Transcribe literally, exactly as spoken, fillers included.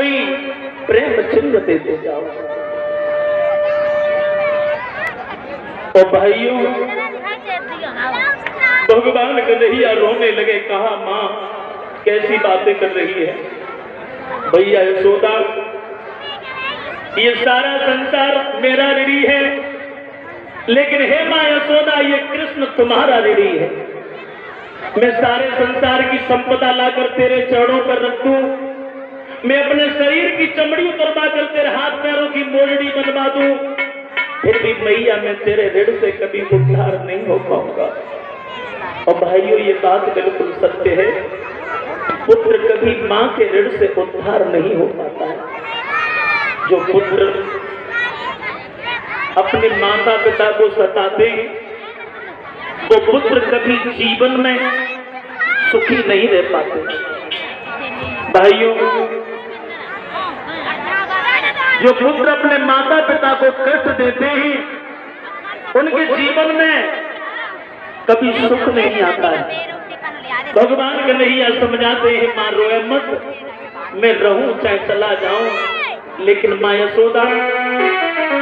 अपनी प्रेम चिन्ह देते जाओ। और भाइयों, भगवान कन्हैया रोने लगे, कहा माँ कैसी बातें कर रही है। भैया यशोदा, ये सारा संसार मेरा ऋणी है, लेकिन हे माँ यशोदा ये कृष्ण तुम्हारा ऋणी है। मैं सारे संसार की संपदा लाकर तेरे चरणों पर रख दूं, मैं अपने शरीर की चमड़ी उतरवा कर तेरे हाथ पैरों की मोजड़ी बनवा दूं, फिर भी मैया मैं तेरे ऋण से कभी उद्धार नहीं हो पाऊंगा। और भाइयों ये बात बिल्कुल सत्य है, पुत्र कभी माँ के ऋण से उद्धार नहीं हो पाता है। जो पुत्र अपने माता पिता को सताते हैं वो पुत्र कभी जीवन में सुखी नहीं रह पाते। भाइयों, जो पुत्र अपने माता पिता को कष्ट देते हैं उनके जीवन में कभी सुख नहीं आता है। भगवान कन्हैया समझाते हैं, मां रोए मत, मैं रहूं चाहे चला जाऊं, लेकिन मां यशोदा